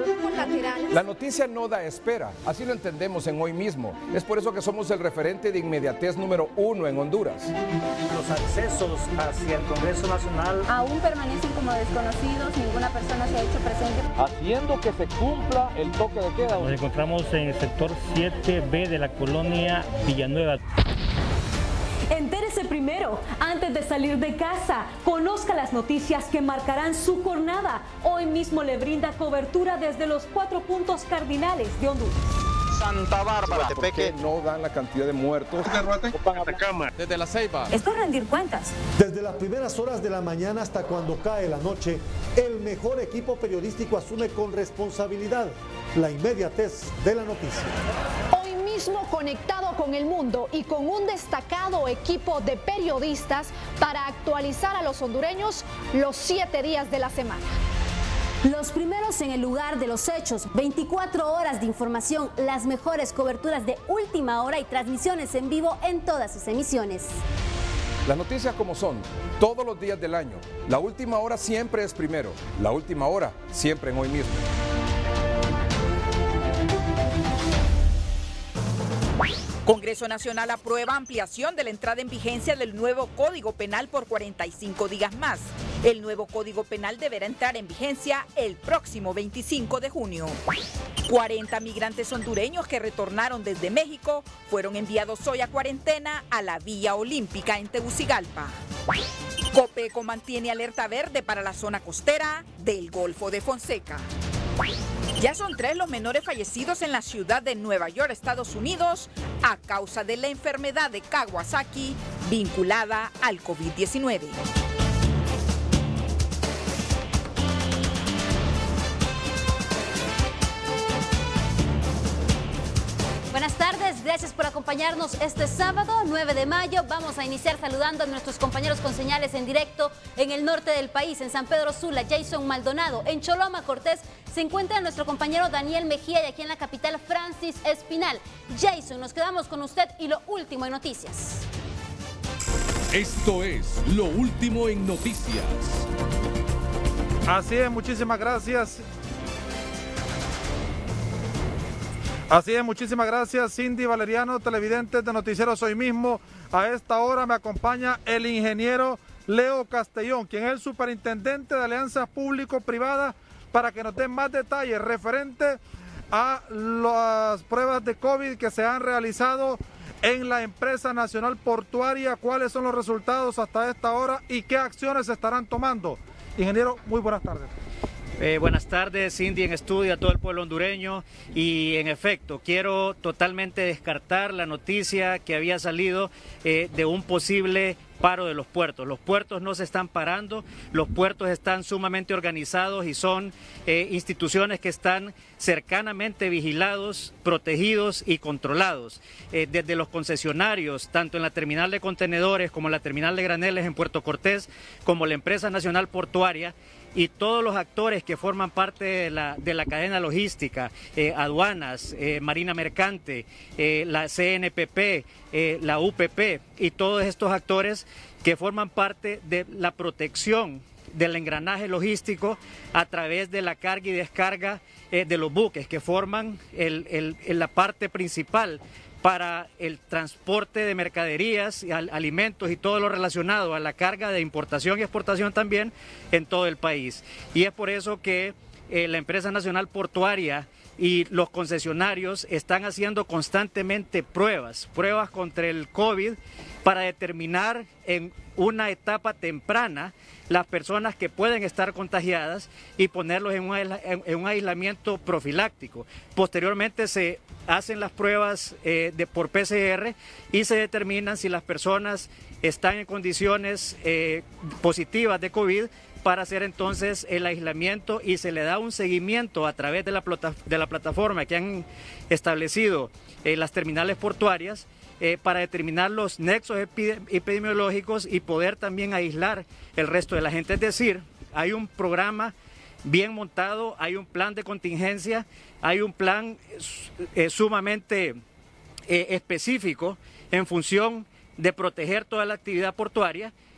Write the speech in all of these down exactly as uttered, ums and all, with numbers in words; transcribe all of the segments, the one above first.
colaterales. La noticia no da espera, así lo entendemos en Hoy Mismo. Es por eso que somos el referente de inmediatez número uno en Honduras. Los accesos hacia el Congreso Nacional aún permanecen como desconocidos, ninguna persona se ha hecho presente. Haciendo que se cumpla el toque de queda. Nos encontramos en el sector siete B de la colonia Villanueva. Entérese primero, antes de salir de casa. Conozca las noticias que marcarán su jornada. Hoy mismo le brinda cobertura desde los cuatro puntos cardinales de Honduras. Santa Bárbara. ¿Por qué no dan la cantidad de muertos? Desde La Ceiba. Esto es rendir cuentas. Desde las primeras horas de la mañana hasta cuando cae la noche, el mejor equipo periodístico asume con responsabilidad la inmediatez de la noticia. Hoy mismo conectado con el mundo y con un destacado equipo de periodistas para actualizar a los hondureños los siete días de la semana. Los primeros en el lugar de los hechos, veinticuatro horas de información, las mejores coberturas de última hora y transmisiones en vivo en todas sus emisiones. Las noticias como son, todos los días del año. La última hora siempre es primero, la última hora siempre en Hoy Mismo. Congreso Nacional aprueba ampliación de la entrada en vigencia del nuevo Código Penal por cuarenta y cinco días más. El nuevo Código Penal deberá entrar en vigencia el próximo veinticinco de junio. cuarenta migrantes hondureños que retornaron desde México fueron enviados hoy a cuarentena a la Villa Olímpica en Tegucigalpa. Copeco mantiene alerta verde para la zona costera del Golfo de Fonseca. Ya son tres los menores fallecidos en la ciudad de Nueva York, Estados Unidos, a causa de la enfermedad de Kawasaki vinculada al COVID diecinueve. Buenas tardes, gracias por acompañarnos este sábado nueve de mayo. Vamos a iniciar saludando a nuestros compañeros con señales en directo en el norte del país, en San Pedro Sula, Jason Maldonado. En Choloma, Cortés, se encuentra nuestro compañero Daniel Mejía y aquí en la capital, Francis Espinal. Jason, nos quedamos con usted y lo último en noticias. Esto es Lo Último en Noticias. Así es, muchísimas gracias. Así es, muchísimas gracias Cindy Valeriano, televidentes de Noticieros Hoy Mismo. A esta hora me acompaña el ingeniero Leo Castellón, quien es el superintendente de alianzas público-privadas, para que nos den más detalles referente a las pruebas de COVID que se han realizado en la empresa nacional portuaria, cuáles son los resultados hasta esta hora y qué acciones se estarán tomando. Ingeniero, muy buenas tardes. Eh, buenas tardes, Cindy en estudio, a todo el pueblo hondureño. Y en efecto, quiero totalmente descartar la noticia que había salido eh, de un posible paro de los puertos. Los puertos no se están parando, los puertos están sumamente organizados y son eh, instituciones que están cercanamente vigilados, protegidos y controlados. Eh, desde los concesionarios, tanto en la terminal de contenedores como en la terminal de graneles en Puerto Cortés, como la empresa nacional portuaria, y todos los actores que forman parte de la, de la cadena logística, eh, aduanas, eh, Marina Mercante, eh, la C N P P, eh, la U P P y todos estos actores que forman parte de la protección del engranaje logístico a través de la carga y descarga eh, de los buques que forman el, el, el, la parte principal para el transporte de mercaderías, alimentos y todo lo relacionado a la carga de importación y exportación también en todo el país. Y es por eso que eh, la empresa nacional portuaria y los concesionarios están haciendo constantemente pruebas, pruebas contra el COVID para determinar en una etapa temprana las personas que pueden estar contagiadas y ponerlos en un, en un aislamiento profiláctico. Posteriormente se hacen las pruebas eh, de, por P C R y se determinan si las personas están en condiciones eh, positivas de COVID para hacer entonces el aislamiento y se le da un seguimiento a través de la, plata, de la plataforma que han establecido eh, las terminales portuarias eh, para determinar los nexos epidemiológicos y poder también aislar el resto de la gente. Es decir, hay un programa bien montado, hay un plan de contingencia, hay un plan eh, sumamente eh, específico en función de proteger toda la actividad portuaria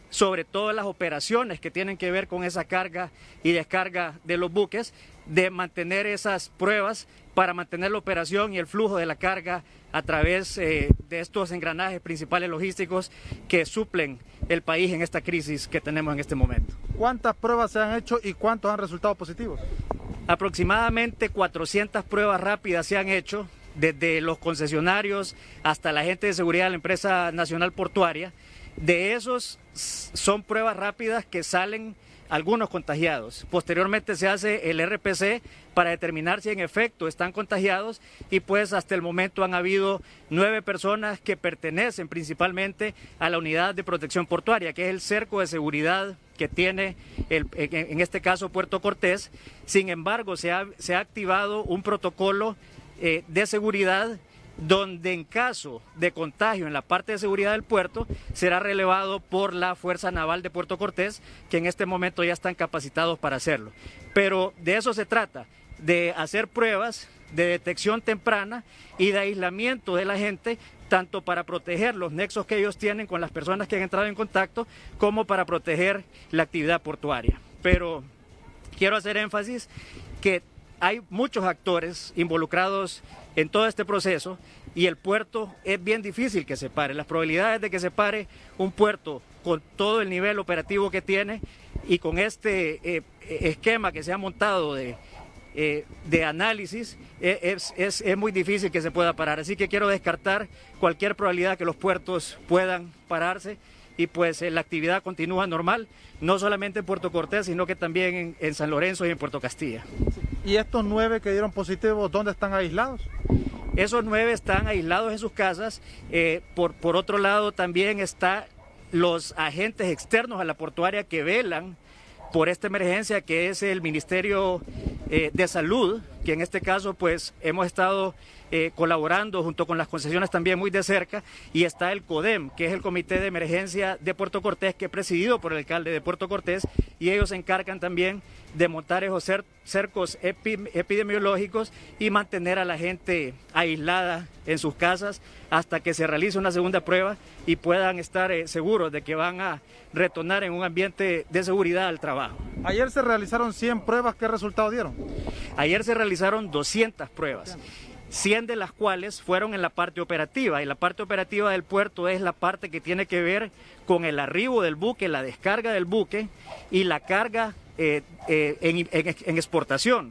sobre todo las operaciones que tienen que ver con esa carga y descarga de los buques, de mantener esas pruebas para mantener la operación y el flujo de la carga a través eh, de estos engranajes principales logísticos que suplen el país en esta crisis que tenemos en este momento. ¿Cuántas pruebas se han hecho y cuántos han resultado positivos? Aproximadamente cuatrocientas pruebas rápidas se han hecho, desde los concesionarios hasta la gente de seguridad de la empresa nacional portuaria. De esos son pruebas rápidas que salen algunos contagiados. Posteriormente se hace el R P C para determinar si en efecto están contagiados y pues hasta el momento han habido nueve personas que pertenecen principalmente a la unidad de protección portuaria, que es el cerco de seguridad que tiene el, en este caso Puerto Cortés. Sin embargo, se ha, se ha activado un protocolo eh, de seguridad donde en caso de contagio en la parte de seguridad del puerto será relevado por la Fuerza Naval de Puerto Cortés, que en este momento ya están capacitados para hacerlo. Pero de eso se trata, de hacer pruebas de detección temprana y de aislamiento de la gente, tanto para proteger los nexos que ellos tienen con las personas que han entrado en contacto, como para proteger la actividad portuaria. Pero quiero hacer énfasis que hay muchos actores involucrados en todo este proceso y el puerto es bien difícil que se pare. Las probabilidades de que se pare un puerto con todo el nivel operativo que tiene y con este eh, esquema que se ha montado de, eh, de análisis, eh, es, es, es muy difícil que se pueda parar. Así que quiero descartar cualquier probabilidad que los puertos puedan pararse y pues eh, la actividad continúa normal, no solamente en Puerto Cortés, sino que también en, en San Lorenzo y en Puerto Castilla. ¿Y estos nueve que dieron positivos, dónde están aislados? Esos nueve están aislados en sus casas. Eh, por, por otro lado, también están los agentes externos a la portuaria que velan por esta emergencia, que es el Ministerio eh, de Salud, que en este caso pues hemos estado eh, colaborando junto con las concesiones también muy de cerca, y está el CODEM, que es el Comité de Emergencia de Puerto Cortés, que es presidido por el alcalde de Puerto Cortés, y ellos se encargan también de montar esos cer cercos epi epidemiológicos y mantener a la gente aislada en sus casas hasta que se realice una segunda prueba y puedan estar eh, seguros de que van a retornar en un ambiente de seguridad al trabajo. Ayer se realizaron cien pruebas, ¿qué resultado dieron? Ayer se realizaron doscientas pruebas, cien de las cuales fueron en la parte operativa, y la parte operativa del puerto es la parte que tiene que ver con el arribo del buque, la descarga del buque y la carga eh, eh, en, en, en exportación.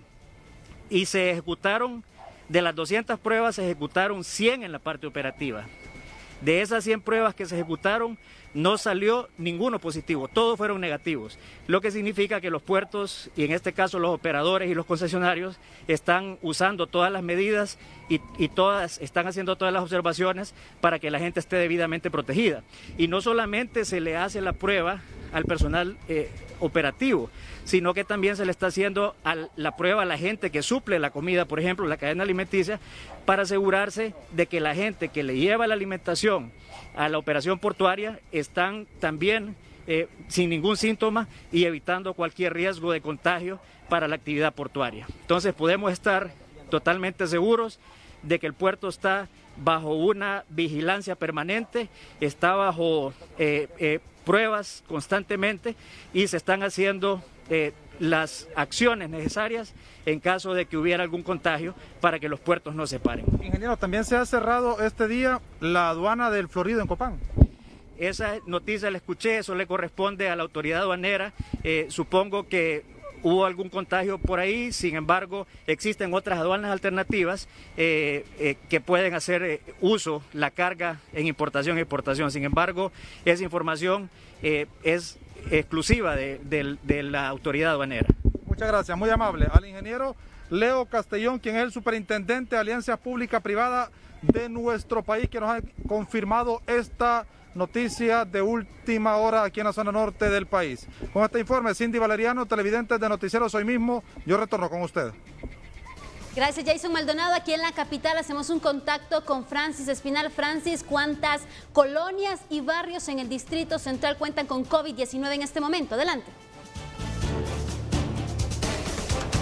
Y se ejecutaron, de las doscientas pruebas, se ejecutaron cien en la parte operativa. De esas cien pruebas que se ejecutaron, no salió ninguno positivo, todos fueron negativos, lo que significa que los puertos, y en este caso los operadores y los concesionarios, están usando todas las medidas y, y todas están haciendo todas las observaciones para que la gente esté debidamente protegida. Y no solamente se le hace la prueba al personal eh, operativo, sino que también se le está haciendo a la prueba a la gente que suple la comida, por ejemplo, la cadena alimenticia, para asegurarse de que la gente que le lleva la alimentación a la operación portuaria están también eh, sin ningún síntoma y evitando cualquier riesgo de contagio para la actividad portuaria. Entonces podemos estar totalmente seguros de que el puerto está bajo una vigilancia permanente, está bajo eh, eh, pruebas constantemente y se están haciendo eh, las acciones necesarias en caso de que hubiera algún contagio para que los puertos no se paren. Ingeniero, también se ha cerrado este día la aduana del Florido en Copán. Esa noticia la escuché, eso le corresponde a la autoridad aduanera, eh, supongo que hubo algún contagio por ahí, sin embargo existen otras aduanas alternativas eh, eh, que pueden hacer eh, uso la carga en importación y exportación. Sin embargo, esa información eh, es exclusiva de, de, de la autoridad aduanera. Muchas gracias, muy amable. Al ingeniero Leo Castellón, quien es el superintendente de Alianza Pública Privada de nuestro país, que nos ha confirmado esta noticia de última hora aquí en la zona norte del país. Con este informe, Cindy Valeriano, televidentes de Noticieros Hoy Mismo, yo retorno con usted. Gracias, Jason Maldonado. Aquí en la capital hacemos un contacto con Francis Espinal. Francis, ¿cuántas colonias y barrios en el Distrito Central cuentan con COVID diecinueve en este momento? Adelante.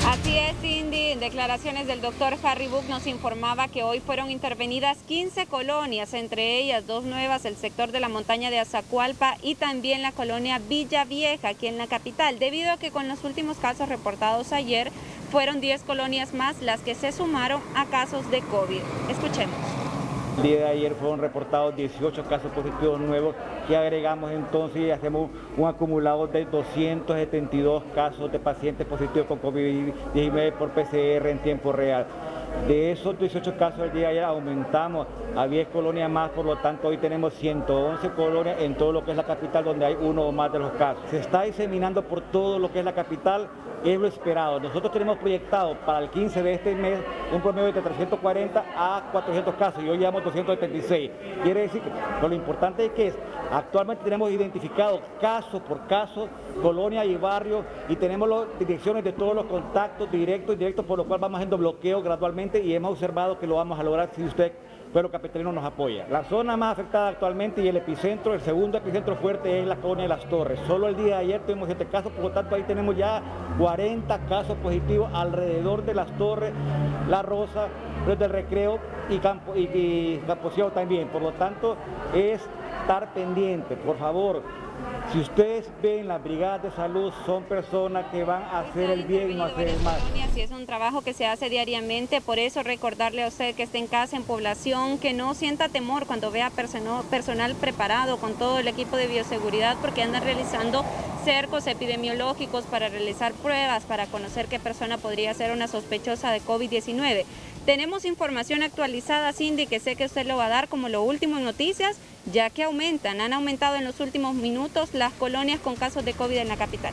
Así es, Cindy. En declaraciones del doctor Harry Buck nos informaba que hoy fueron intervenidas quince colonias, entre ellas dos nuevas, el sector de la montaña de Azacualpa y también la colonia Villa Vieja, aquí en la capital, debido a que con los últimos casos reportados ayer, fueron diez colonias más las que se sumaron a casos de COVID. Escuchemos. El día de ayer fueron reportados dieciocho casos positivos nuevos, que agregamos entonces y hacemos un acumulado de doscientos setenta y dos casos de pacientes positivos con COVID diecinueve por P C R en tiempo real. De esos dieciocho casos del día de ayer aumentamos a diez colonias más, por lo tanto hoy tenemos ciento once colonias en todo lo que es la capital, donde hay uno o más de los casos. Se está diseminando por todo lo que es la capital, es lo esperado. Nosotros tenemos proyectado para el quince de este mes un promedio de trescientos cuarenta a cuatrocientos casos y hoy llevamos doscientos setenta y seis. Quiere decir que lo importante es que es, actualmente tenemos identificado caso por caso, colonia y barrio, y tenemos las direcciones de todos los contactos directos y indirectos, por lo cual vamos haciendo bloqueo gradualmente y hemos observado que lo vamos a lograr si usted, pueblo capitalino, nos apoya. La zona más afectada actualmente y el epicentro, el segundo epicentro fuerte es la colonia de Las Torres. Solo el día de ayer tuvimos siete casos, por lo tanto ahí tenemos ya cuarenta casos positivos alrededor de Las Torres, La Rosa, Río del Recreo y Campo, y, y Campo Ciego también. Por lo tanto es estar pendiente, por favor. Si ustedes ven las brigadas de salud, son personas que van a hacer el bien y no hacer el mal. Y es un trabajo que se hace diariamente, por eso recordarle a usted que esté en casa, en población, que no sienta temor cuando vea personal preparado con todo el equipo de bioseguridad, porque andan realizando cercos epidemiológicos para realizar pruebas, para conocer qué persona podría ser una sospechosa de COVID diecinueve. Tenemos información actualizada, Cindy, que sé que usted lo va a dar como lo último en noticias, ya que aumentan, han aumentado en los últimos minutos las colonias con casos de COVID en la capital.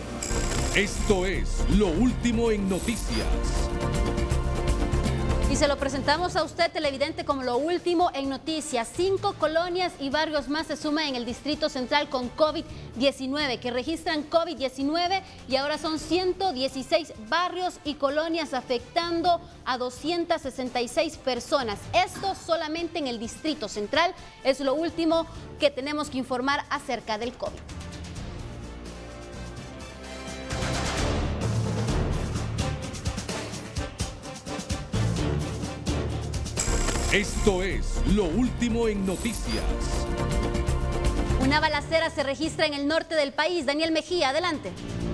Esto es lo último en noticias. Y se lo presentamos a usted, televidente, como lo último en noticias. Cinco colonias y barrios más se suman en el Distrito Central con COVID diecinueve, que registran COVID diecinueve, y ahora son ciento dieciséis barrios y colonias afectando a doscientas sesenta y seis personas. Esto solamente en el Distrito Central. Es lo último que tenemos que informar acerca del COVID. Esto es lo último en noticias. Una balacera se registra en el norte del país. Daniel Mejía, adelante.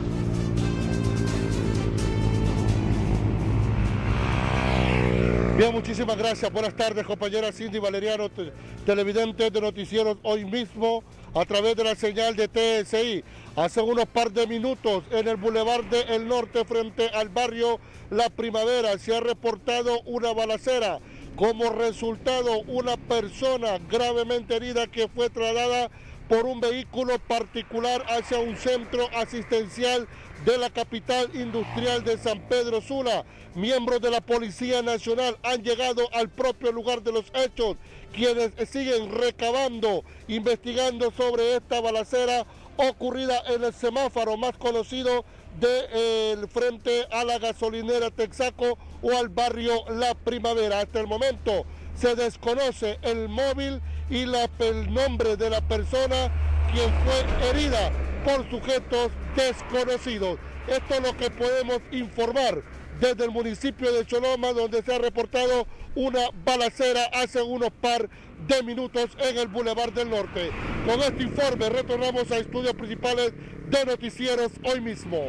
Bien, muchísimas gracias. Buenas tardes, compañera Cindy Valeriano, te televidentes de Noticieros Hoy Mismo, a través de la señal de T S I. Hace unos par de minutos, en el Boulevard del Norte, frente al barrio La Primavera, se ha reportado una balacera. Como resultado, una persona gravemente herida que fue trasladada por un vehículo particular hacia un centro asistencial de la capital industrial de San Pedro Sula. Miembros de la Policía Nacional han llegado al propio lugar de los hechos, quienes siguen recabando, investigando sobre esta balacera ocurrida en el semáforo más conocido de eh, frente a la gasolinera Texaco o al barrio La Primavera. Hasta el momento se desconoce el móvil y la, el nombre de la persona quien fue herida por sujetos desconocidos. Esto es lo que podemos informar desde el municipio de Choloma, donde se ha reportado una balacera hace unos par de minutos en el Boulevard del Norte. Con este informe retornamos a estudios principales de Noticieros Hoy Mismo.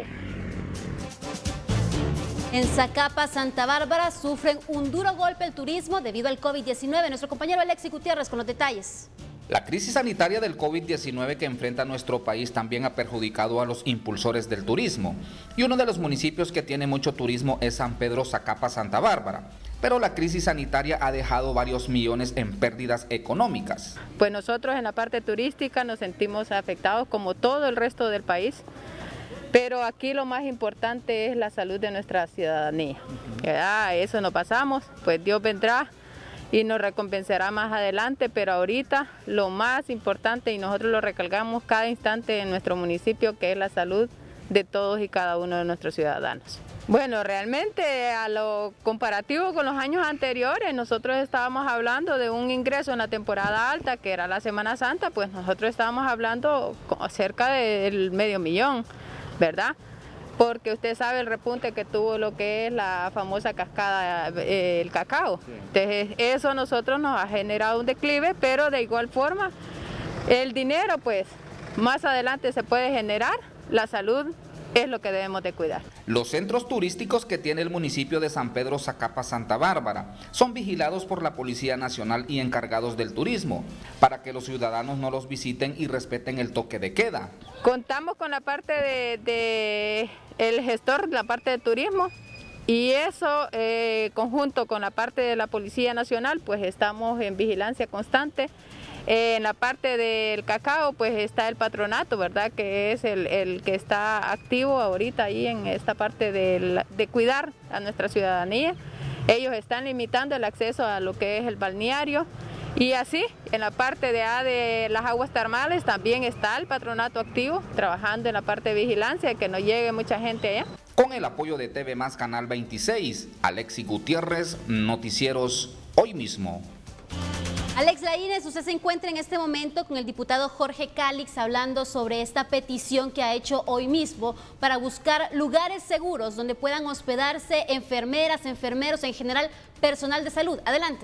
En Zacapa, Santa Bárbara, sufren un duro golpe el turismo debido al COVID diecinueve. Nuestro compañero Alexis Gutiérrez con los detalles. La crisis sanitaria del COVID diecinueve que enfrenta nuestro país también ha perjudicado a los impulsores del turismo. Y uno de los municipios que tiene mucho turismo es San Pedro Zacapa, Santa Bárbara. Pero la crisis sanitaria ha dejado varios millones en pérdidas económicas. Pues nosotros en la parte turística nos sentimos afectados como todo el resto del país. Pero aquí lo más importante es la salud de nuestra ciudadanía. Ah, eso no pasamos, pues Dios vendrá y nos recompensará más adelante, pero ahorita lo más importante, y nosotros lo recalcamos cada instante en nuestro municipio, que es la salud de todos y cada uno de nuestros ciudadanos. Bueno, realmente a lo comparativo con los años anteriores, nosotros estábamos hablando de un ingreso en la temporada alta, que era la Semana Santa, pues nosotros estábamos hablando cerca del medio millón, ¿verdad? porque usted sabe el repunte que tuvo lo que es la famosa cascada, eh, el cacao. Sí. Entonces eso a nosotros nos ha generado un declive, pero de igual forma el dinero pues más adelante se puede generar, la salud es lo que debemos de cuidar. Los centros turísticos que tiene el municipio de San Pedro Zacapa Santa Bárbara son vigilados por la Policía Nacional y encargados del turismo, para que los ciudadanos no los visiten y respeten el toque de queda. Contamos con la parte de, de el gestor, la parte de turismo, y eso eh, conjunto con la parte de la Policía Nacional, pues estamos en vigilancia constante. Eh, en la parte del cacao pues está el patronato, ¿verdad? Que es el, el que está activo ahorita ahí en esta parte de, de cuidar a nuestra ciudadanía. Ellos están limitando el acceso a lo que es el balneario y así en la parte de, de las aguas termales también está el patronato activo trabajando en la parte de vigilancia, que no llegue mucha gente allá. Con el apoyo de T V Más Canal veintiséis, Alexis Gutiérrez, Noticieros Hoy Mismo. Alex Laínez, usted se encuentra en este momento con el diputado Jorge Calix hablando sobre esta petición que ha hecho hoy mismo para buscar lugares seguros donde puedan hospedarse enfermeras, enfermeros, en general personal de salud. Adelante.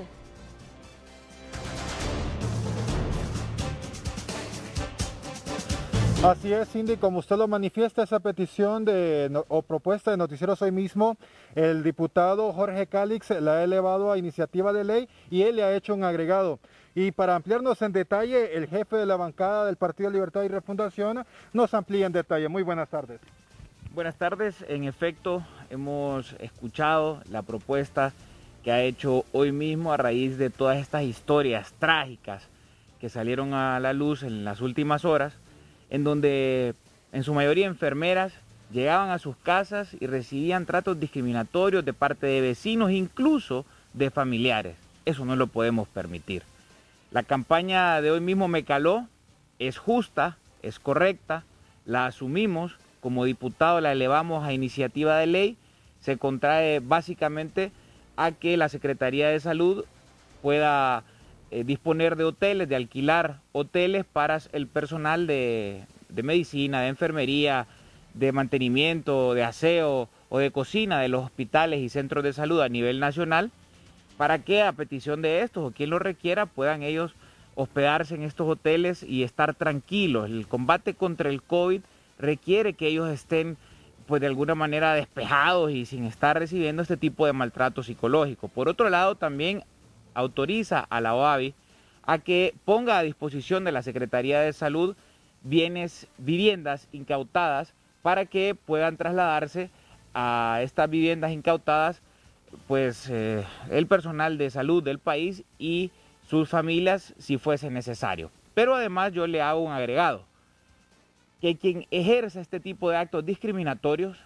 Así es, Cindy, como usted lo manifiesta, esa petición de, o propuesta de Noticieros Hoy Mismo, el diputado Jorge Calix la ha elevado a iniciativa de ley y él le ha hecho un agregado. Y para ampliarnos en detalle, el jefe de la bancada del Partido Libertad y Refundación nos amplía en detalle. Muy buenas tardes. Buenas tardes. En efecto, hemos escuchado la propuesta que ha hecho hoy mismo a raíz de todas estas historias trágicas que salieron a la luz en las últimas horas, en donde en su mayoría enfermeras llegaban a sus casas y recibían tratos discriminatorios de parte de vecinos, incluso de familiares. Eso no lo podemos permitir. La campaña de hoy mismo me caló, es justa, es correcta, la asumimos, como diputado la elevamos a iniciativa de ley, se contrae básicamente a que la Secretaría de Salud pueda Eh, disponer de hoteles, de alquilar hoteles para el personal de, de medicina, de enfermería, de mantenimiento, de aseo o de cocina de los hospitales y centros de salud a nivel nacional, para que a petición de estos o quien lo requiera puedan ellos hospedarse en estos hoteles y estar tranquilos. El combate contra el COVID requiere que ellos estén pues de alguna manera despejados y sin estar recibiendo este tipo de maltrato psicológico. Por otro lado, también autoriza a la O A B I a que ponga a disposición de la Secretaría de Salud bienes, viviendas incautadas para que puedan trasladarse a estas viviendas incautadas pues eh, el personal de salud del país y sus familias si fuese necesario. Pero además yo le hago un agregado, que quien ejerza este tipo de actos discriminatorios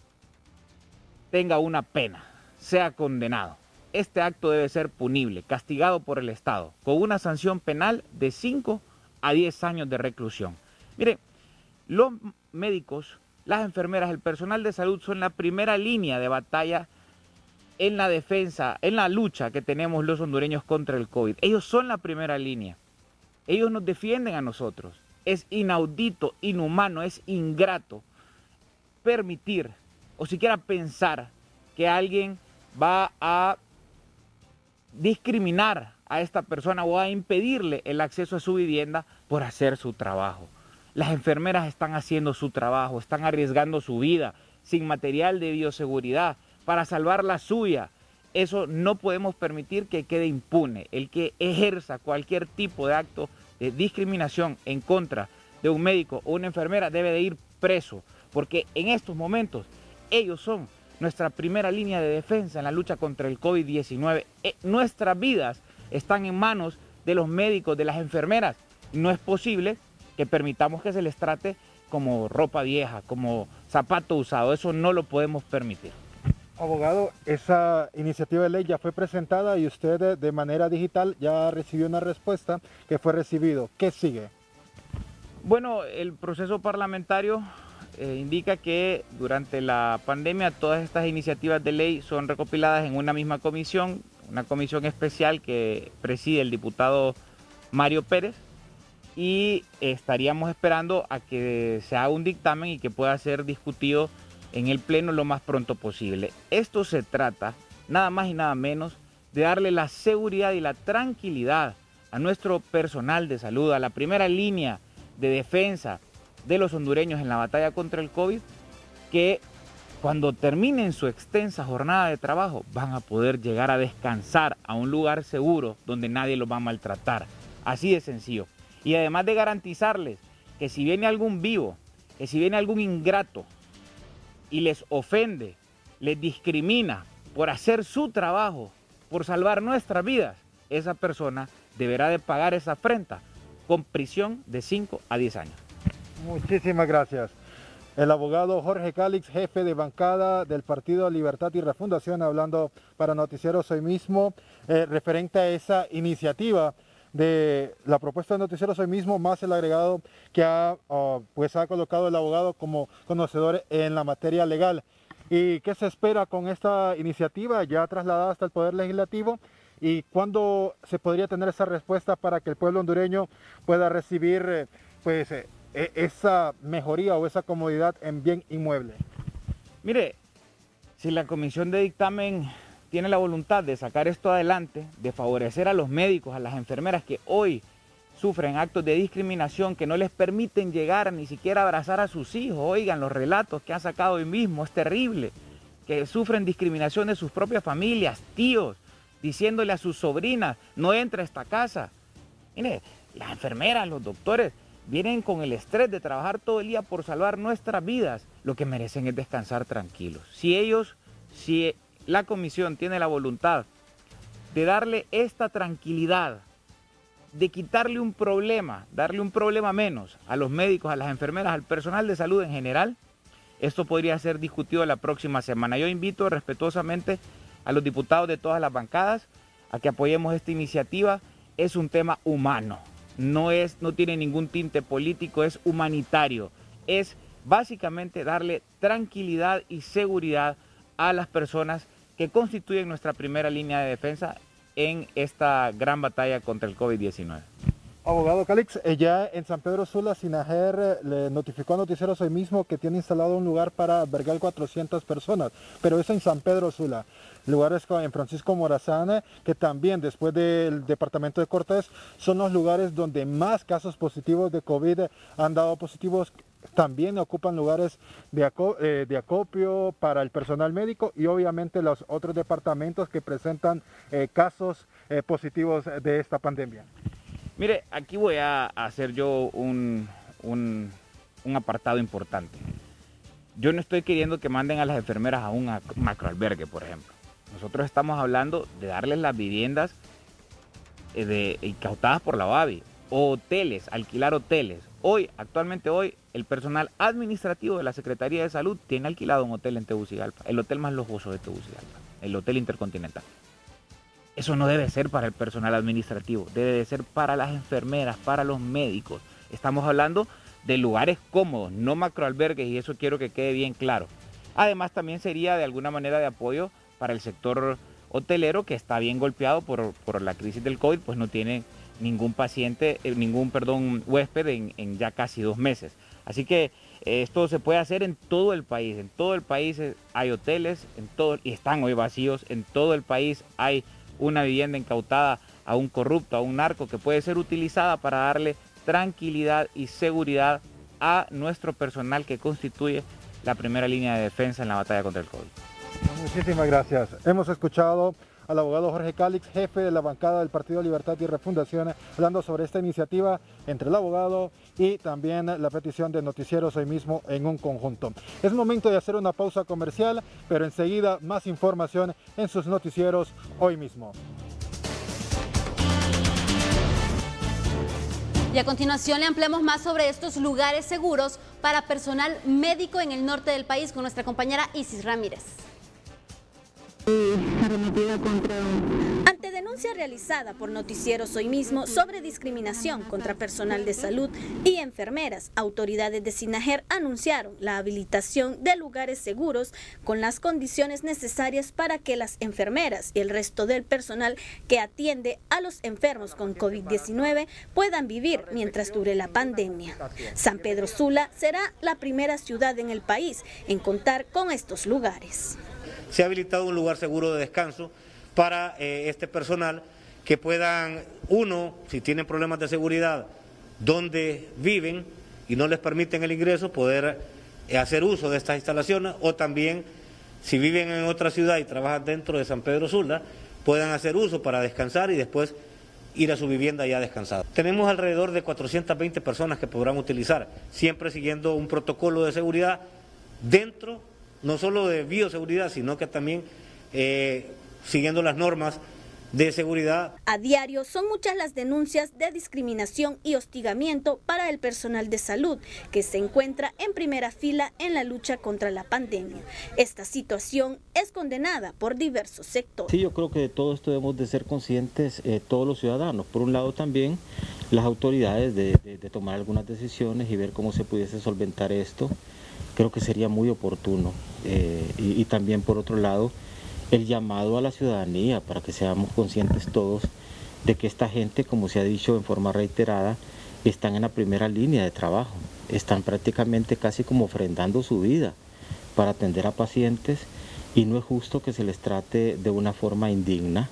tenga una pena, sea condenado. Este acto debe ser punible, castigado por el Estado, con una sanción penal de cinco a diez años de reclusión. Mire, los médicos, las enfermeras, el personal de salud son la primera línea de batalla en la defensa, en la lucha que tenemos los hondureños contra el COVID. Ellos son la primera línea. Ellos nos defienden a nosotros. Es inaudito, inhumano, es ingrato permitir o siquiera pensar que alguien va a discriminar a esta persona o a impedirle el acceso a su vivienda por hacer su trabajo. Las enfermeras están haciendo su trabajo, están arriesgando su vida sin material de bioseguridad para salvar la suya. Eso no podemos permitir que quede impune. El que ejerza cualquier tipo de acto de discriminación en contra de un médico o una enfermera debe de ir preso, porque en estos momentos ellos son nuestra primera línea de defensa en la lucha contra el COVID diecinueve. Eh, nuestras vidas están en manos de los médicos, de las enfermeras. No es posible que permitamos que se les trate como ropa vieja, como zapato usado. Eso no lo podemos permitir. Abogado, esa iniciativa de ley ya fue presentada y usted de, de manera digital ya recibió una respuesta que fue recibido. ¿Qué sigue? Bueno, el proceso parlamentario Eh, indica que durante la pandemia todas estas iniciativas de ley son recopiladas en una misma comisión, una comisión especial que preside el diputado Mario Pérez, y estaríamos esperando a que se haga un dictamen y que pueda ser discutido en el Pleno lo más pronto posible. Esto se trata, nada más y nada menos, de darle la seguridad y la tranquilidad a nuestro personal de salud, a la primera línea de defensa de los hondureños en la batalla contra el COVID, que cuando terminen su extensa jornada de trabajo van a poder llegar a descansar a un lugar seguro donde nadie los va a maltratar. Así de sencillo. Y además de garantizarles que si viene algún vivo, que si viene algún ingrato y les ofende, les discrimina por hacer su trabajo, por salvar nuestras vidas, esa persona deberá de pagar esa afrenta con prisión de cinco a diez años. Muchísimas gracias. El abogado Jorge Calix, jefe de bancada del Partido Libertad y Refundación, hablando para Noticieros Hoy Mismo, eh, referente a esa iniciativa de la propuesta de Noticieros Hoy Mismo, más el agregado que ha, uh, pues ha colocado el abogado como conocedor en la materia legal. ¿Y qué se espera con esta iniciativa ya trasladada hasta el Poder Legislativo? ¿Y cuándo se podría tener esa respuesta para que el pueblo hondureño pueda recibir eh, pues, eh, esa mejoría o esa comodidad en bien inmueble? Mire, si la comisión de dictamen tiene la voluntad de sacar esto adelante, de favorecer a los médicos, a las enfermeras que hoy sufren actos de discriminación que no les permiten llegar ni siquiera a abrazar a sus hijos. Oigan los relatos que han sacado hoy mismo, es terrible, que sufren discriminación de sus propias familias, tíos, diciéndole a sus sobrinas, no entra a esta casa. Mire, las enfermeras, los doctores, vienen con el estrés de trabajar todo el día por salvar nuestras vidas. Lo que merecen es descansar tranquilos. Si ellos, si la comisión tiene la voluntad de darle esta tranquilidad, de quitarle un problema, darle un problema menos a los médicos, a las enfermeras, al personal de salud en general, esto podría ser discutido la próxima semana. Yo invito respetuosamente a los diputados de todas las bancadas a que apoyemos esta iniciativa. Es un tema humano, no, es, no tiene ningún tinte político, es humanitario. Es básicamente darle tranquilidad y seguridad a las personas que constituyen nuestra primera línea de defensa en esta gran batalla contra el COVID diecinueve. Abogado Calix, ya en San Pedro Sula, SINAGER le notificó a Noticieros Hoy Mismo que tiene instalado un lugar para albergar cuatrocientas personas, pero eso en San Pedro Sula. Lugares en Francisco Morazán, que también después del departamento de Cortés, son los lugares donde más casos positivos de COVID han dado positivos. También ocupan lugares de, aco eh, de acopio para el personal médico y obviamente los otros departamentos que presentan eh, casos eh, positivos de esta pandemia. Mire, aquí voy a hacer yo un, un, un apartado importante. Yo no estoy queriendo que manden a las enfermeras a un macroalbergue, por ejemplo. Nosotros estamos hablando de darles las viviendas eh, de, incautadas por la OAVI, o hoteles, alquilar hoteles. Hoy, actualmente hoy, el personal administrativo de la Secretaría de Salud tiene alquilado un hotel en Tegucigalpa, el hotel más lujoso de Tegucigalpa, el Hotel Intercontinental. Eso no debe ser para el personal administrativo, debe de ser para las enfermeras, para los médicos. Estamos hablando de lugares cómodos, no macroalbergues, y eso quiero que quede bien claro. Además, también sería de alguna manera de apoyo para el sector hotelero, que está bien golpeado por, por la crisis del COVID, pues no tiene ningún paciente, eh, ningún, perdón, huésped en, en ya casi dos meses. Así que eh, esto se puede hacer en todo el país, en todo el país hay hoteles, en todo, y están hoy vacíos, en todo el país hay una vivienda incautada a un corrupto, a un narco, que puede ser utilizada para darle tranquilidad y seguridad a nuestro personal que constituye la primera línea de defensa en la batalla contra el COVID. Muchísimas gracias. Hemos escuchado al abogado Jorge Calix, jefe de la bancada del Partido Libertad y Refundación, hablando sobre esta iniciativa entre el abogado y también la petición de Noticieros Hoy Mismo en un conjunto. Es momento de hacer una pausa comercial, pero enseguida más información en sus noticieros Hoy Mismo. Y a continuación le ampliamos más sobre estos lugares seguros para personal médico en el norte del país con nuestra compañera Isis Ramírez. Para cometida contra... Ante denuncia realizada por Noticieros Hoy Mismo sobre discriminación contra personal de salud y enfermeras, autoridades de SINAGER anunciaron la habilitación de lugares seguros con las condiciones necesarias para que las enfermeras y el resto del personal que atiende a los enfermos con COVID diecinueve puedan vivir mientras dure la pandemia. San Pedro Sula será la primera ciudad en el país en contar con estos lugares. Se ha habilitado un lugar seguro de descanso para eh, este personal que puedan, uno, si tienen problemas de seguridad, donde viven y no les permiten el ingreso, poder eh, hacer uso de estas instalaciones, o también, si viven en otra ciudad y trabajan dentro de San Pedro Sula, puedan hacer uso para descansar y después ir a su vivienda ya descansada. Tenemos alrededor de cuatrocientas veinte personas que podrán utilizar, siempre siguiendo un protocolo de seguridad dentro, no solo de bioseguridad, sino que también eh, siguiendo las normas de seguridad. A diario son muchas las denuncias de discriminación y hostigamiento para el personal de salud que se encuentra en primera fila en la lucha contra la pandemia. Esta situación es condenada por diversos sectores. Sí, yo creo que de todo esto debemos de ser conscientes eh, todos los ciudadanos. Por un lado también las autoridades de, de, de tomar algunas decisiones y ver cómo se pudiese solventar esto. Creo que sería muy oportuno. Eh, y, y también por otro lado el llamado a la ciudadanía para que seamos conscientes todos de que esta gente, como se ha dicho en forma reiterada, están en la primera línea de trabajo, están prácticamente casi como ofrendando su vida para atender a pacientes y no es justo que se les trate de una forma indigna.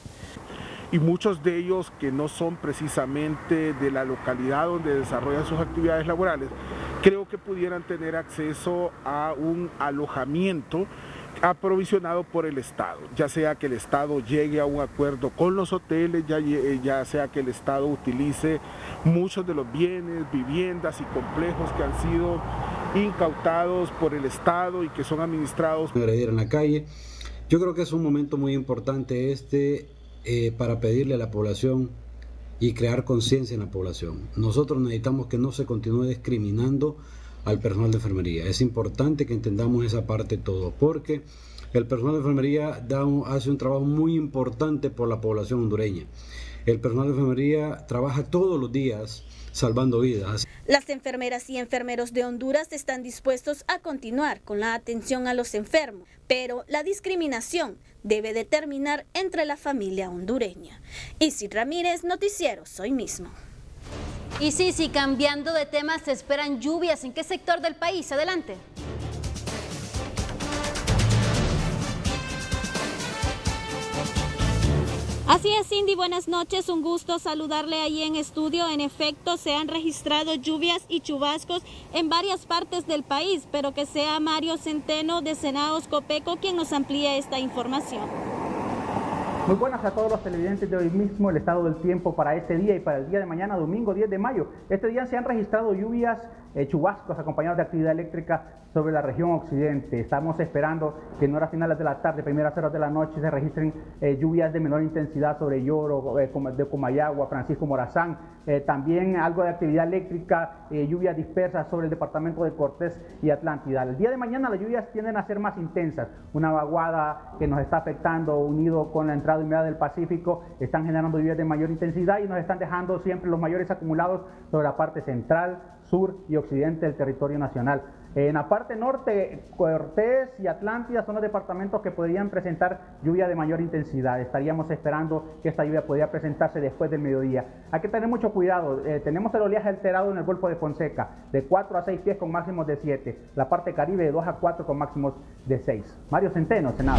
Y muchos de ellos que no son precisamente de la localidad donde desarrollan sus actividades laborales, creo que pudieran tener acceso a un alojamiento aprovisionado por el Estado, ya sea que el Estado llegue a un acuerdo con los hoteles, ya, ya sea que el Estado utilice muchos de los bienes, viviendas y complejos que han sido incautados por el Estado y que son administrados. Agredir en la calle. Yo creo que es un momento muy importante este eh, para pedirle a la población y crear conciencia en la población. Nosotros necesitamos que no se continúe discriminando al personal de enfermería. Es importante que entendamos esa parte todo, porque el personal de enfermería da un, hace un trabajo muy importante por la población hondureña. El personal de enfermería trabaja todos los días salvando vidas. Las enfermeras y enfermeros de Honduras están dispuestos a continuar con la atención a los enfermos, pero la discriminación debe de terminar entre la familia hondureña. Isis Ramírez, Noticieros Hoy Mismo. Y sí, sí, cambiando de tema, se esperan lluvias. ¿En qué sector del país? Adelante. Así es, Cindy, buenas noches, un gusto saludarle ahí en estudio. En efecto, se han registrado lluvias y chubascos en varias partes del país, pero que sea Mario Centeno de Senados Copeco quien nos amplíe esta información. Muy buenas a todos los televidentes de Hoy Mismo, el estado del tiempo para este día y para el día de mañana, domingo diez de mayo. Este día se han registrado lluvias, eh, chubascos acompañados de actividad eléctrica sobre la región occidente. Estamos esperando que en horas finales de la tarde, primeras horas de la noche, se registren eh, lluvias de menor intensidad sobre Lloro, eh, de Comayagua, Francisco Morazán. Eh, también algo de actividad eléctrica, eh, lluvias dispersas sobre el departamento de Cortés y Atlántida. El día de mañana las lluvias tienden a ser más intensas. Una vaguada que nos está afectando, unido con la entrada humedad del Pacífico, están generando lluvias de mayor intensidad y nos están dejando siempre los mayores acumulados sobre la parte central, sur y occidente del territorio nacional. En la parte norte, Cortés y Atlántida son los departamentos que podrían presentar lluvia de mayor intensidad. Estaríamos esperando que esta lluvia podría presentarse después del mediodía. Hay que tener mucho cuidado. Eh, tenemos el oleaje alterado en el Golfo de Fonseca, de cuatro a seis pies con máximos de siete. La parte caribe de dos a cuatro con máximos de seis. Mario Centeno, Senado.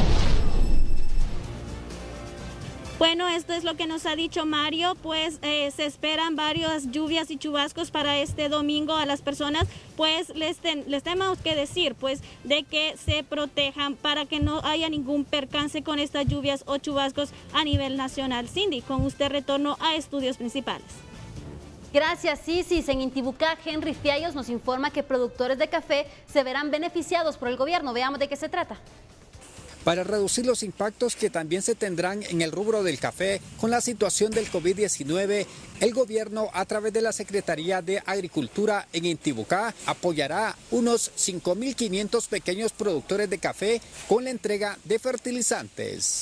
Bueno, esto es lo que nos ha dicho Mario, pues eh, se esperan varias lluvias y chubascos para este domingo a las personas, pues les, ten, les tenemos que decir pues de que se protejan para que no haya ningún percance con estas lluvias o chubascos a nivel nacional. Cindy, con usted retorno a estudios principales. Gracias, Isis. En Intibucá, Henry Fiallos nos informa que productores de café se verán beneficiados por el gobierno. Veamos de qué se trata. Para reducir los impactos que también se tendrán en el rubro del café con la situación del COVID diecinueve, el gobierno a través de la Secretaría de Agricultura en Intibucá apoyará unos cinco mil quinientos pequeños productores de café con la entrega de fertilizantes.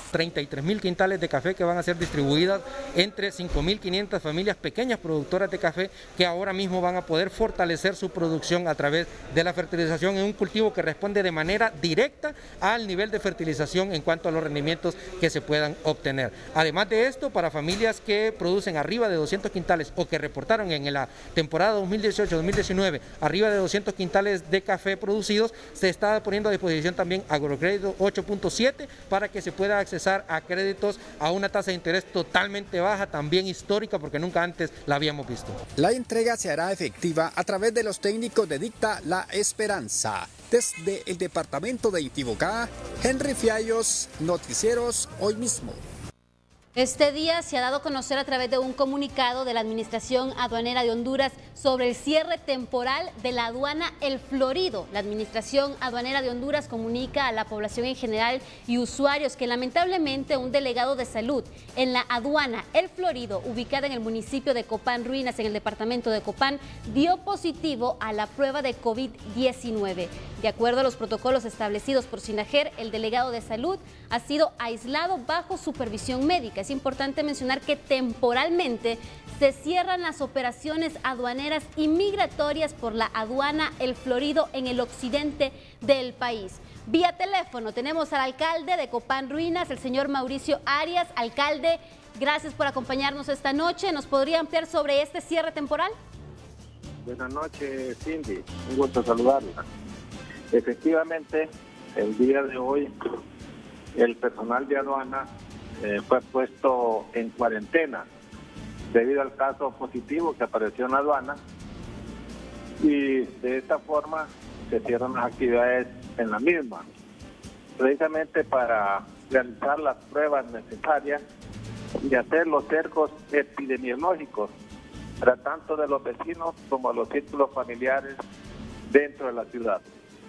treinta y tres mil quintales de café que van a ser distribuidas entre cinco mil quinientas familias pequeñas productoras de café que ahora mismo van a poder fortalecer su producción a través de la fertilización en un cultivo que responde de manera directa al nivel de fertilización en cuanto a los rendimientos que se puedan obtener. Además de esto, para familias que producen arriba de doscientos quintales o que reportaron en la temporada dos mil dieciocho dos mil diecinueve arriba de doscientos quintales de café producidos, se está poniendo a disposición también agrocrédito ocho punto siete para que se pueda accesar a créditos a una tasa de interés totalmente baja, también histórica porque nunca antes la habíamos visto. La entrega se hará efectiva a través de los técnicos de Dicta La Esperanza. Desde el departamento de Intibucá, Henry Fiallos, Noticieros Hoy Mismo. Este día se ha dado a conocer a través de un comunicado de la Administración Aduanera de Honduras sobre el cierre temporal de la aduana El Florido. La Administración Aduanera de Honduras comunica a la población en general y usuarios que lamentablemente un delegado de salud en la aduana El Florido, ubicada en el municipio de Copán Ruinas, en el departamento de Copán, dio positivo a la prueba de COVID diecinueve. De acuerdo a los protocolos establecidos por SINAGER, el delegado de salud ha sido aislado bajo supervisión médica. Es importante mencionar que temporalmente se cierran las operaciones aduaneras y migratorias por la aduana El Florido en el occidente del país. Vía teléfono tenemos al alcalde de Copán Ruinas, el señor Mauricio Arias. Alcalde, gracias por acompañarnos esta noche. ¿Nos podría ampliar sobre este cierre temporal? Buenas noches, Cindy. Un gusto saludarla. Efectivamente, el día de hoy el personal de aduana eh, fue puesto en cuarentena debido al caso positivo que apareció en la aduana, y de esta forma se cierran las actividades en la misma, precisamente para realizar las pruebas necesarias y hacer los cercos epidemiológicos para tanto de los vecinos como los círculos familiares dentro de la ciudad.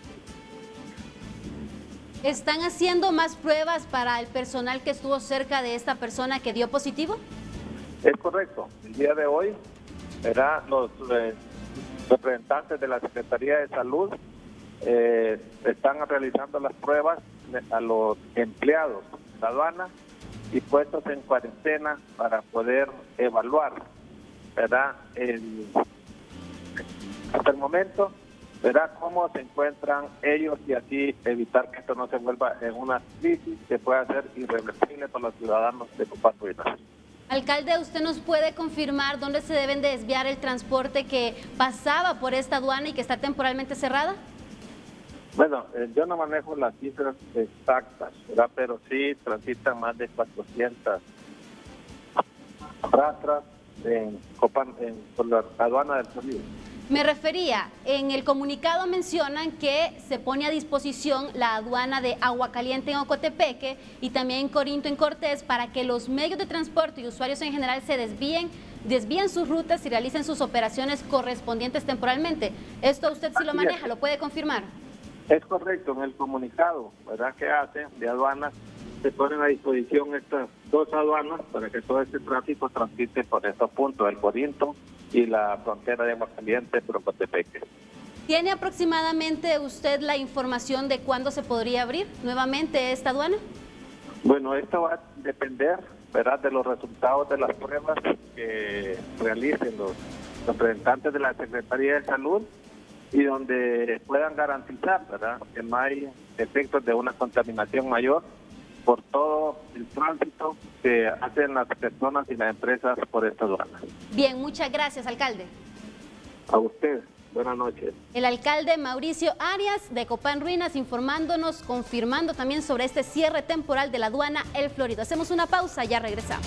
¿Están haciendo más pruebas para el personal que estuvo cerca de esta persona que dio positivo? Es correcto. El día de hoy, ¿verdad? Los eh, representantes de la Secretaría de Salud eh, están realizando las pruebas a los empleados de la aduana y puestos en cuarentena para poder evaluar, ¿verdad? El, hasta el momento, verá cómo se encuentran ellos y así evitar que esto no se vuelva en una crisis que pueda ser irreversible para los ciudadanos de Copán Ruinas. Alcalde, ¿usted nos puede confirmar dónde se deben de desviar el transporte que pasaba por esta aduana y que está temporalmente cerrada? Bueno, eh, yo no manejo las cifras exactas, ¿verdad? Pero sí transitan más de cuatrocientas rastras en Copán, en, por la aduana del Florido. Me refería, en el comunicado mencionan que se pone a disposición la aduana de Agua Caliente en Ocotepeque y también en Corinto en Cortés para que los medios de transporte y usuarios en general se desvíen, desvíen sus rutas y realicen sus operaciones correspondientes temporalmente. ¿Esto usted sí lo maneja? ¿Lo puede confirmar? Es correcto, en el comunicado, ¿verdad?, que hace de aduanas, se ponen a disposición estas dos aduanas para que todo este tráfico transite por estos puntos, el Corinto y la frontera de Agua Caliente, Ocotepeque. ¿Tiene aproximadamente usted la información de cuándo se podría abrir nuevamente esta aduana? Bueno, esto va a depender, ¿verdad?, de los resultados de las pruebas que realicen los representantes de la Secretaría de Salud y donde puedan garantizar, ¿verdad?, que no hay efectos de una contaminación mayor por todo el tránsito que hacen las personas y las empresas por esta aduana. Bien, muchas gracias, alcalde. A usted, buenas noches. El alcalde Mauricio Arias de Copán Ruinas informándonos, confirmando también sobre este cierre temporal de la aduana El Florido. Hacemos una pausa, ya regresamos.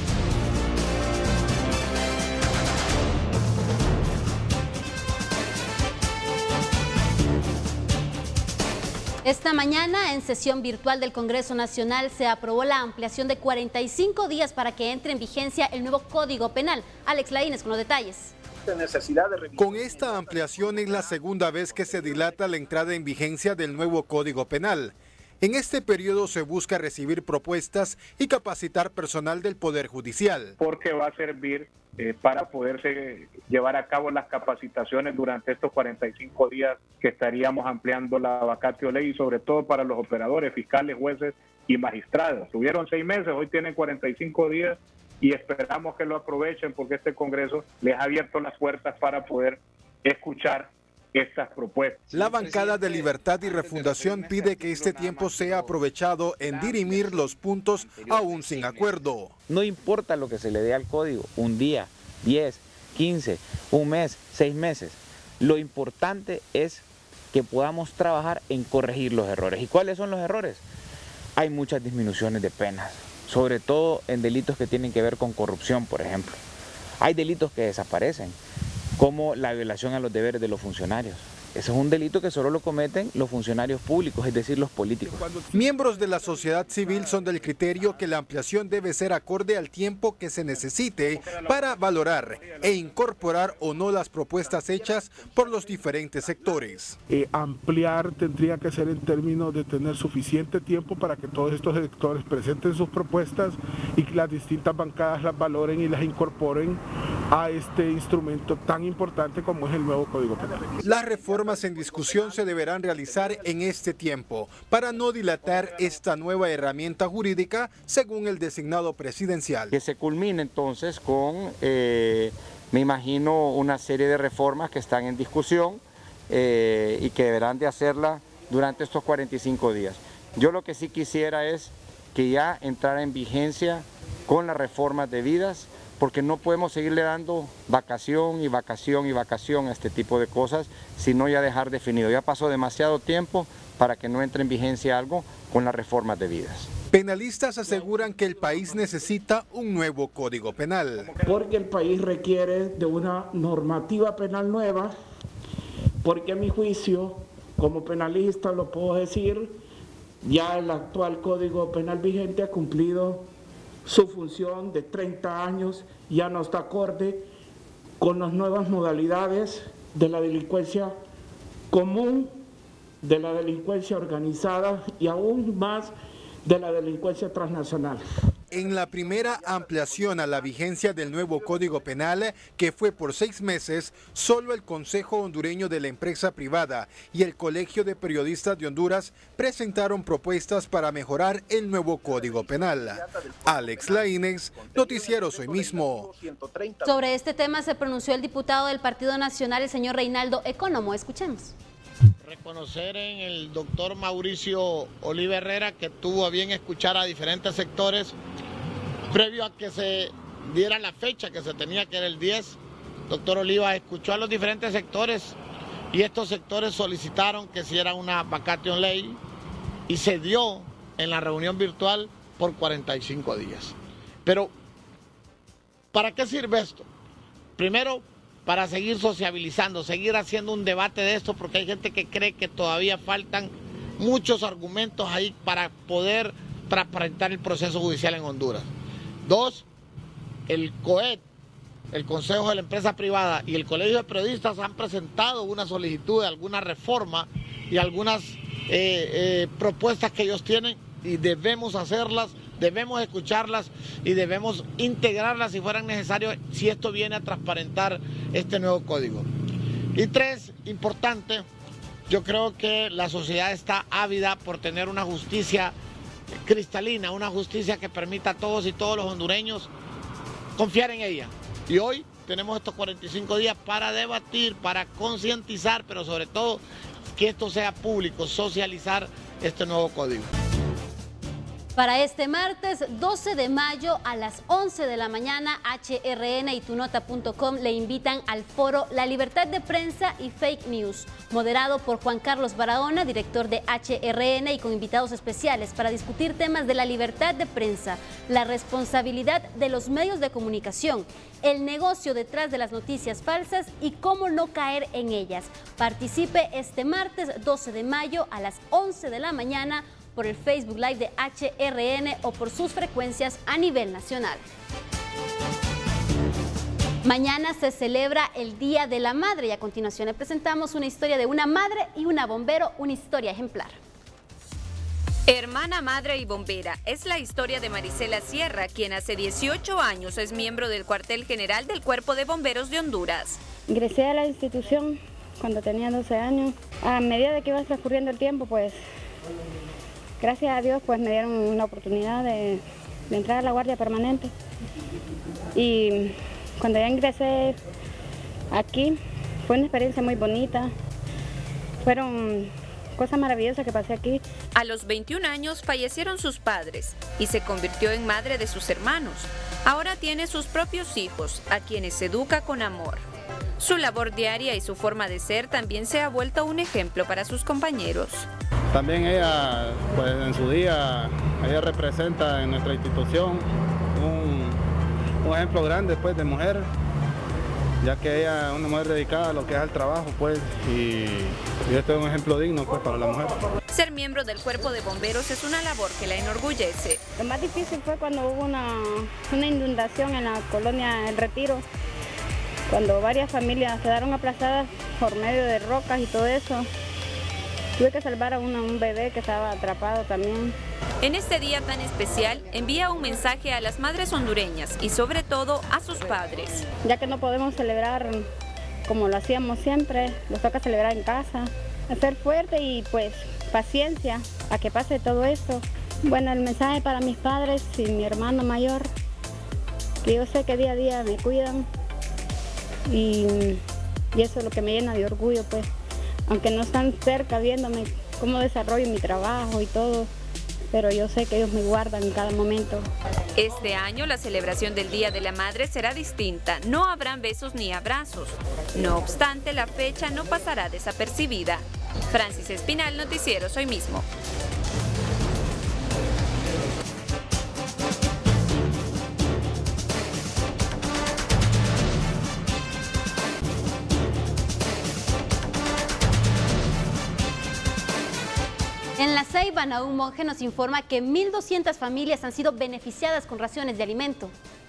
Esta mañana, en sesión virtual del Congreso Nacional, se aprobó la ampliación de cuarenta y cinco días para que entre en vigencia el nuevo Código Penal. Alex Laínez con los detalles. Con esta ampliación es la segunda vez que se dilata la entrada en vigencia del nuevo Código Penal. En este periodo se busca recibir propuestas y capacitar personal del Poder Judicial. Porque va a servir eh, para poderse llevar a cabo las capacitaciones durante estos cuarenta y cinco días que estaríamos ampliando la vacatio ley, y sobre todo para los operadores, fiscales, jueces y magistrados. Tuvieron seis meses, hoy tienen cuarenta y cinco días y esperamos que lo aprovechen porque este Congreso les ha abierto las puertas para poder escuchar estas propuestas. La bancada de Libertad y Refundación pide que este tiempo sea aprovechado en dirimir los puntos aún sin acuerdo. No importa lo que se le dé al código, un día, diez, quince, un mes, seis meses. Lo importante es que podamos trabajar en corregir los errores. ¿Y cuáles son los errores? Hay muchas disminuciones de penas, sobre todo en delitos que tienen que ver con corrupción, por ejemplo. Hay delitos que desaparecen, como la violación a los deberes de los funcionarios. Ese es un delito que solo lo cometen los funcionarios públicos, es decir, los políticos. Miembros de la sociedad civil son del criterio que la ampliación debe ser acorde al tiempo que se necesite para valorar e incorporar o no las propuestas hechas por los diferentes sectores. Eh, ampliar tendría que ser en términos de tener suficiente tiempo para que todos estos sectores presenten sus propuestas y que las distintas bancadas las valoren y las incorporen a este instrumento tan importante como es el nuevo Código Penal. Las reformas en discusión se deberán realizar en este tiempo para no dilatar esta nueva herramienta jurídica según el designado presidencial. Que se culmine entonces con, eh, me imagino, una serie de reformas que están en discusión eh, y que deberán de hacerla durante estos cuarenta y cinco días. Yo lo que sí quisiera es que ya entrara en vigencia con las reformas debidas, porque no podemos seguirle dando vacación y vacación y vacación a este tipo de cosas, sino ya dejar definido. Ya pasó demasiado tiempo para que no entre en vigencia algo con las reformas debidas. Penalistas aseguran que el país necesita un nuevo Código Penal. Porque el país requiere de una normativa penal nueva, porque a mi juicio, como penalista lo puedo decir, ya el actual Código Penal vigente ha cumplido su función de treinta años, ya no está acorde con las nuevas modalidades de la delincuencia común, de la delincuencia organizada y aún más de la delincuencia transnacional. En la primera ampliación a la vigencia del nuevo Código Penal, que fue por seis meses, solo el Consejo Hondureño de la Empresa Privada y el Colegio de Periodistas de Honduras presentaron propuestas para mejorar el nuevo Código Penal. Alex Laínez, Noticiero Hoy Mismo. Sobre este tema se pronunció el diputado del Partido Nacional, el señor Reinaldo Economo. Escuchemos. Reconocer en el doctor Mauricio Oliva Herrera que tuvo a bien escuchar a diferentes sectores previo a que se diera la fecha que se tenía, que era el diez. Doctor Oliva escuchó a los diferentes sectores y estos sectores solicitaron que se diera una vacatio ley y se dio en la reunión virtual por cuarenta y cinco días. Pero, ¿para qué sirve esto? Primero, para seguir sociabilizando, seguir haciendo un debate de esto, porque hay gente que cree que todavía faltan muchos argumentos ahí para poder transparentar el proceso judicial en Honduras. Dos, el COET, el Consejo de la Empresa Privada y el Colegio de Periodistas han presentado una solicitud de alguna reforma y algunas eh, eh, propuestas que ellos tienen y debemos hacerlas, debemos escucharlas y debemos integrarlas si fueran necesarios, si esto viene a transparentar este nuevo código. Y tres, importante, yo creo que la sociedad está ávida por tener una justicia cristalina, una justicia que permita a todos y todos los hondureños confiar en ella. Y hoy tenemos estos cuarenta y cinco días para debatir, para concientizar, pero sobre todo que esto sea público, socializar este nuevo código. Para este martes doce de mayo a las once de la mañana, H R N y tunota punto com le invitan al foro La Libertad de Prensa y Fake News, moderado por Juan Carlos Barahona, director de H R N, y con invitados especiales para discutir temas de la libertad de prensa, la responsabilidad de los medios de comunicación, el negocio detrás de las noticias falsas y cómo no caer en ellas. Participe este martes doce de mayo a las once de la mañana por el Facebook Live de H R N o por sus frecuencias a nivel nacional. Mañana se celebra el Día de la Madre y a continuación le presentamos una historia de una madre y una bombero, una historia ejemplar. Hermana, madre y bombera, es la historia de Marisela Sierra, quien hace dieciocho años es miembro del cuartel general del Cuerpo de Bomberos de Honduras. Ingresé a la institución cuando tenía doce años. A medida de que iba transcurriendo el tiempo, pues, gracias a Dios, pues me dieron una oportunidad de, de entrar a la guardia permanente. Y cuando ya ingresé aquí, fue una experiencia muy bonita. Fueron cosas maravillosas que pasé aquí. A los veintiún años fallecieron sus padres y se convirtió en madre de sus hermanos. Ahora tiene sus propios hijos, a quienes educa con amor. Su labor diaria y su forma de ser también se ha vuelto un ejemplo para sus compañeros. También ella, pues en su día, ella representa en nuestra institución un, un ejemplo grande, pues, de mujer, ya que ella es una mujer dedicada a lo que es al trabajo, pues, y, y esto es un ejemplo digno, pues, para la mujer. Ser miembro del Cuerpo de Bomberos es una labor que la enorgullece. Lo más difícil fue cuando hubo una, una inundación en la colonia El Retiro, cuando varias familias quedaron aplazadas por medio de rocas y todo eso. Tuve que salvar a una, un bebé que estaba atrapado también. En este día tan especial, envía un mensaje a las madres hondureñas y sobre todo a sus padres. Ya que no podemos celebrar como lo hacíamos siempre, nos toca celebrar en casa, ser fuerte y pues paciencia a que pase todo esto. Bueno, el mensaje para mis padres y mi hermano mayor, que yo sé que día a día me cuidan y, y eso es lo que me llena de orgullo, pues. Aunque no están cerca viéndome cómo desarrollo mi trabajo y todo, pero yo sé que ellos me guardan en cada momento. Este año la celebración del Día de la Madre será distinta, no habrán besos ni abrazos. No obstante, la fecha no pasará desapercibida. Francis Espinal, Noticieros Hoy Mismo. En La Ceiba, Nahum Monge nos informa que mil doscientas familias han sido beneficiadas con raciones de alimento.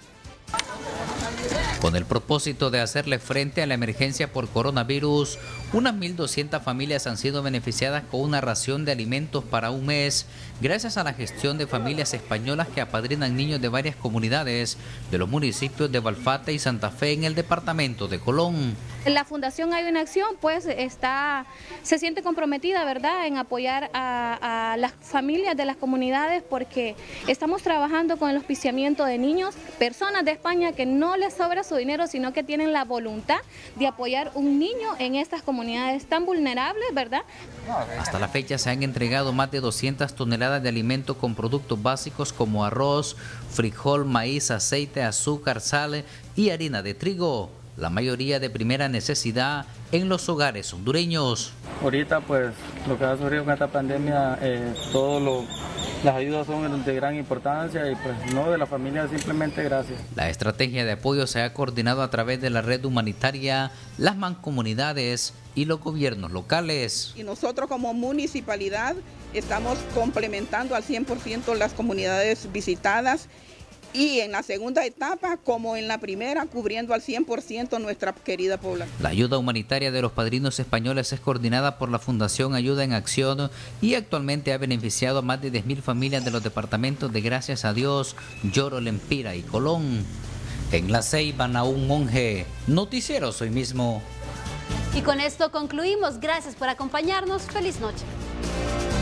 Con el propósito de hacerle frente a la emergencia por coronavirus, unas mil doscientas familias han sido beneficiadas con una ración de alimentos para un mes, gracias a la gestión de familias españolas que apadrinan niños de varias comunidades de los municipios de Balfate y Santa Fe en el departamento de Colón. La Fundación Hay una Acción, pues, está, se siente comprometida, ¿verdad?, en apoyar a, a las familias de las comunidades, porque estamos trabajando con el auspiciamiento de niños, personas de España que no les sobra su dinero, sino que tienen la voluntad de apoyar un niño en estas comunidades tan vulnerables, ¿verdad? Hasta la fecha se han entregado más de doscientas toneladas de alimento con productos básicos como arroz, frijol, maíz, aceite, azúcar, sal y harina de trigo, la mayoría de primera necesidad en los hogares hondureños. Ahorita, pues, lo que ha surgido con esta pandemia, eh, todo lo, las ayudas son de gran importancia y pues no de la familia, simplemente gracias. La estrategia de apoyo se ha coordinado a través de la red humanitaria, las mancomunidades y los gobiernos locales. Y nosotros como municipalidad estamos complementando al cien por ciento las comunidades visitadas, y en la segunda etapa, como en la primera, cubriendo al cien por ciento nuestra querida población. La ayuda humanitaria de los padrinos españoles es coordinada por la Fundación Ayuda en Acción y actualmente ha beneficiado a más de diez mil familias de los departamentos de Gracias a Dios, Lloro, Lempira y Colón. En La Ceiba, Nahum Monge, Noticieros Hoy Mismo. Y con esto concluimos. Gracias por acompañarnos. Feliz noche.